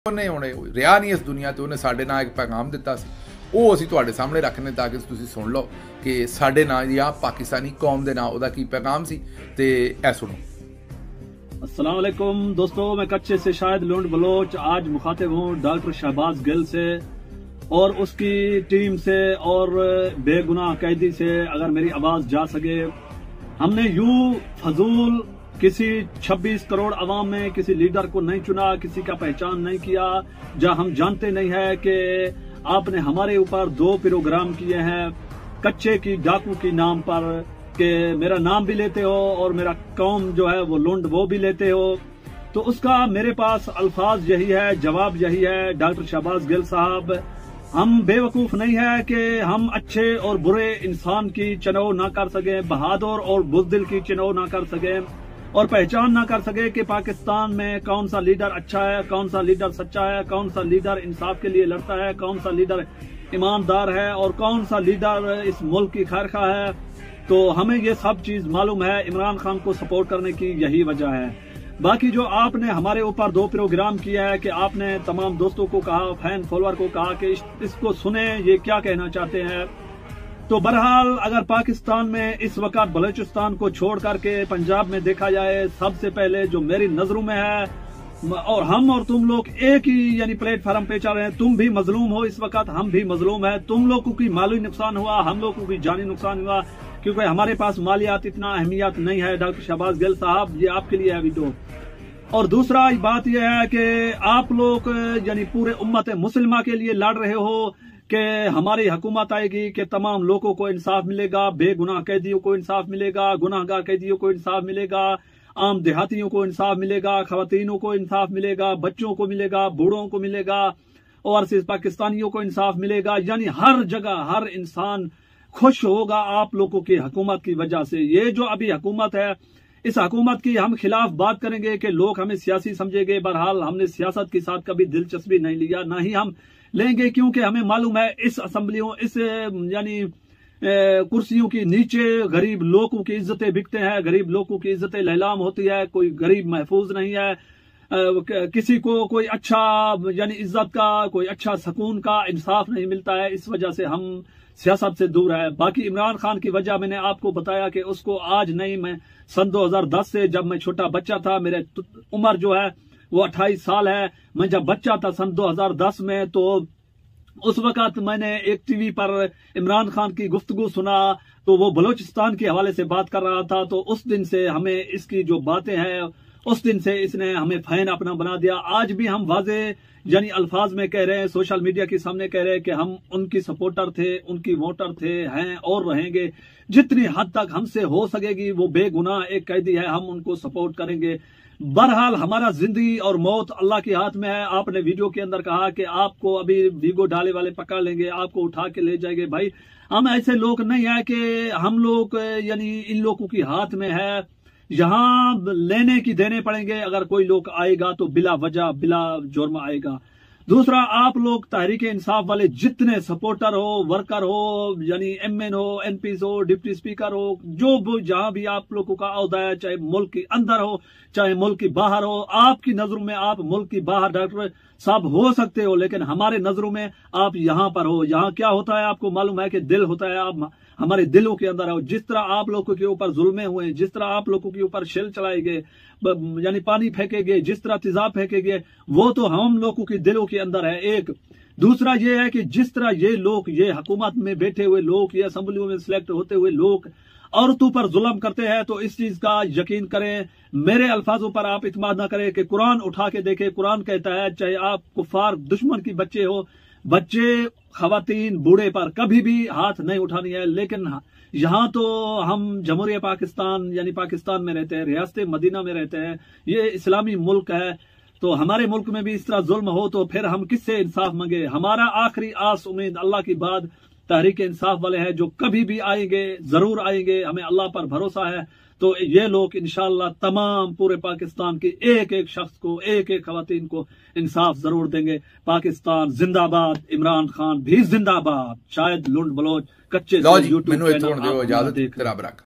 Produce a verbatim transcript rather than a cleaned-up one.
ਉਹਨੇ ਹੁਣ ਰਿਹਾ ਨਹੀਂ ਇਸ ਦੁਨੀਆ ਤੇ ਉਹਨੇ ਸਾਡੇ ਨਾਲ ਇੱਕ ਪੈਗਾਮ ਦਿੱਤਾ ਸੀ, ਉਹ ਅਸੀਂ ਤੁਹਾਡੇ ਸਾਹਮਣੇ ਰੱਖਨੇ ਤਾਂ ਕਿ ਤੁਸੀਂ ਸੁਣ ਲਓ ਕਿ ਸਾਡੇ ਨਾਲ ਜਾਂ ਪਾਕਿस्तानी कौम ਦੇ ਨਾਲ ਉਹਦਾ ਕੀ ਪੈਗਾਮ ਸੀ ਤੇ ਇਹ ਸੁਣੋ। अस्सलाम वालेकुम दोस्तों, मैं कच्चे से शायद लुंड बलोच आज मुखातिब हूँ डॉक्टर शहबाज गिल से और उसकी टीम से और बेगुनाह कैदी से। अगर मेरी आवाज जा सके, हमने यूं फजूल किसी छब्बीस करोड़ अवाम में किसी लीडर को नहीं चुना, किसी का पहचान नहीं किया, जहाँ हम जानते नहीं है कि आपने हमारे ऊपर दो प्रोग्राम किए हैं कच्चे की डाकू की नाम पर, कि मेरा नाम भी लेते हो और मेरा कौम जो है वो लुंड वो भी लेते हो। तो उसका मेरे पास अल्फाज यही है, जवाब यही है डॉक्टर शहबाज गिल साहब, हम बेवकूफ नहीं है कि हम अच्छे और बुरे इंसान की चुनाव ना कर सके, बहादुर और बुज़दिल की चुनाव ना कर सके और पहचान ना कर सके कि पाकिस्तान में कौन सा लीडर अच्छा है, कौन सा लीडर सच्चा है, कौन सा लीडर इंसाफ के लिए लड़ता है, कौन सा लीडर ईमानदार है और कौन सा लीडर इस मुल्क की खैर खा है। तो हमें ये सब चीज मालूम है, इमरान खान को सपोर्ट करने की यही वजह है। बाकी जो आपने हमारे ऊपर दो प्रोग्राम किया है कि आपने तमाम दोस्तों को कहा, फैन फॉलोअर को कहा कि इस, इसको सुने ये क्या कहना चाहते हैं। तो बहरहाल अगर पाकिस्तान में इस वक्त बलूचिस्तान को छोड़ करके पंजाब में देखा जाए, सबसे पहले जो मेरी नजरों में है, और हम और तुम लोग एक ही यानी प्लेटफार्म पे चल रहे हैं, तुम भी मजलूम हो इस वक्त, हम भी मजलूम है, तुम लोगों की माली नुकसान हुआ, हम लोगों की जानी नुकसान हुआ, क्योंकि हमारे पास मालियात इतना अहमियत नहीं है। डॉक्टर शहबाज गिल साहब ये आपके लिए है वीडियो। और दूसरा बात यह है कि आप लोग यानी पूरे उम्मत मुस्लिमा के लिए लड़ रहे हो कि हमारी हुकूमत आएगी कि तमाम लोगों को इंसाफ मिलेगा, बेगुनाह कैदियों को इंसाफ मिलेगा, गुनाहगार कैदियों को इंसाफ मिलेगा, आम देहातियों को इंसाफ मिलेगा, खवातीनों को इंसाफ मिलेगा, बच्चों को मिलेगा, बूढ़ों को मिलेगा, ओवरसीज पाकिस्तानियों को इंसाफ मिलेगा। यानी हर जगह हर इंसान खुश होगा आप लोगों की हुकूमत की वजह से। ये जो अभी हुकूमत है, इस हुकूमत की हम खिलाफ बात करेंगे कि लोग हमें सियासी समझेंगे। बहरहाल हमने सियासत के साथ कभी दिलचस्पी नहीं लिया, ना ही हम लेंगे, क्योंकि हमें मालूम है इस असम्बलियों इस यानी कुर्सियों के नीचे गरीब लोगों की इज्जतें बिकते हैं, गरीब लोगों की इज्जतें लहलाम होती है, कोई गरीब महफूज नहीं है, किसी को कोई अच्छा यानी इज्जत का, कोई अच्छा सुकून का इंसाफ नहीं मिलता है। इस वजह से हम सियासत से दूर है। बाकी इमरान खान की वजह मैंने आपको बताया कि उसको आज नहीं, मैं सन दो हज़ार दस से जब मैं छोटा बच्चा था, मेरे उम्र जो है वो अट्ठाईस साल है, मैं जब बच्चा था सन दो हज़ार दस में, तो उस वक्त मैंने एक टीवी पर इमरान खान की गुफ्तगू सुना, तो वो बलूचिस्तान के हवाले से बात कर रहा था। तो उस दिन से हमें इसकी जो बातें हैं, उस दिन से इसने हमें फैन अपना बना दिया। आज भी हम वाजे यानी अल्फाज में कह रहे हैं, सोशल मीडिया के सामने कह रहे हैं कि हम उनकी सपोर्टर थे, उनकी वोटर थे, हैं और रहेंगे। जितनी हद तक हमसे हो सकेगी, वो बेगुनाह एक कैदी है, हम उनको सपोर्ट करेंगे। बहरहाल हमारा जिंदगी और मौत अल्लाह के हाथ में है। आपने वीडियो के अंदर कहा कि आपको अभी वीगो डाले वाले पकड़ लेंगे, आपको उठा के ले जाएंगे। भाई हम ऐसे लोग नहीं है कि हम लोग यानी इन लोगों के हाथ में है, यहाँ लेने की देने पड़ेंगे। अगर कोई लोग आएगा तो बिला वजह बिला जुर्म आएगा। दूसरा, आप लोग तहरीक इंसाफ वाले जितने सपोर्टर हो, वर्कर हो, यानी एम एन हो, एन पी हो, डिप्टी स्पीकर हो, जो भी जहां भी आप लोगों का अहदा है, चाहे मुल्क के अंदर हो चाहे मुल्क की बाहर हो, आपकी नजरों में आप मुल्क की बाहर डॉक्टर साहब हो सकते हो, लेकिन हमारे नजरों में आप यहाँ पर हो। यहाँ क्या होता है आपको मालूम है कि दिल होता है, आप हमारे दिलों के अंदर हो। जिस तरह आप लोगों के ऊपर जुल्में हुए, जिस तरह आप लोगों के ऊपर शेल चलाए गए, यानी पानी फेंके गए, जिस तरह तेजाब फेंके गए, वो तो हम लोगों के दिलों के अंदर है। एक दूसरा ये है कि जिस तरह ये लोग, ये हुकूमत में बैठे हुए लोग, ये असम्बलियों में सिलेक्ट होते हुए लोग औरतों पर जुल्म करते हैं, तो इस चीज का यकीन करें, मेरे अल्फाजों पर आप इत्मीनान ना करें कि कुरान उठा के देखें। कुरान कहता है चाहे आप कुफार दुश्मन की बच्चे हो, बच्चे खवातीन बूढ़े पर कभी भी हाथ नहीं उठानी है। लेकिन यहाँ तो हम जमहूरिया पाकिस्तान यानी पाकिस्तान में रहते हैं, रियासत मदीना में रहते हैं, ये इस्लामी मुल्क है, तो हमारे मुल्क में भी इस तरह जुल्म हो तो फिर हम किससे इंसाफ मांगे। हमारा आखिरी आस उम्मीद अल्लाह की बाद तहरीक इंसाफ वाले हैं, जो कभी भी आएंगे जरूर आएंगे, हमें अल्लाह पर भरोसा है। तो ये लोग इंशाअल्लाह तमाम पूरे पाकिस्तान के एक एक शख्स को, एक एक खवातीन को इंसाफ जरूर देंगे। पाकिस्तान जिंदाबाद, इमरान खान भी जिंदाबाद। शायद लुंड बलोच कच्चे यूट्यूब चैनल।